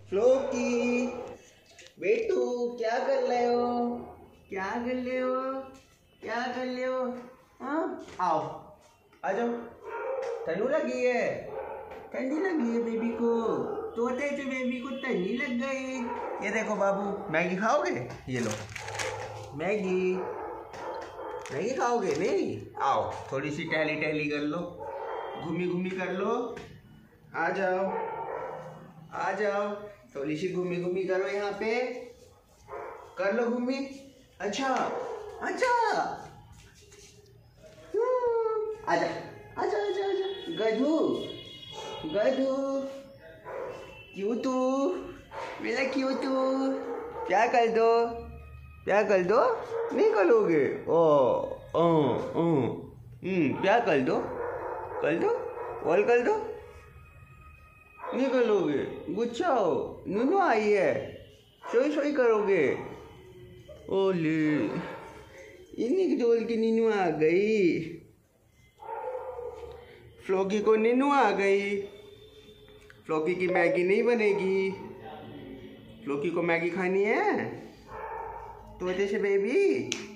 Floki, बेटू क्या कर रहे हो? क्या कर रहे हो? क्या कर रहे हो? हाँ, आओ, आ जाओ। ठंडी लगी है? ठंडी लगी है बेबी को? तोते से बेबी को ठंडी लग गई। ये देखो बाबू, मैगी खाओगे? ये लो मैगी। मैगी खाओगे? नहीं, आओ थोड़ी सी टहली टहली कर लो, घूमी घूमी कर लो। आ जाओ, आ जाओ, थोड़ी सी घूमी घूमी करो। यहाँ पे कर लो घूमी। अच्छा अच्छा, आजा आजा आजा आजा। गधू गधू, क्यों तू मेरा, क्यों तू? क्या कर दो, क्या कर दो? नहीं करोगे? क्या कर दो, कर दो, और कर दो। नहीं करोगे? गुच्छा हो, नूनू आई है, सोई सोई करोगे? ओले, इन्हीं डोल की नीनू आ गई। फ्लोकी को नीनू आ गई। फ्लोकी की मैगी नहीं बनेगी। फ्लोकी को मैगी खानी है? तो वजह से बेबी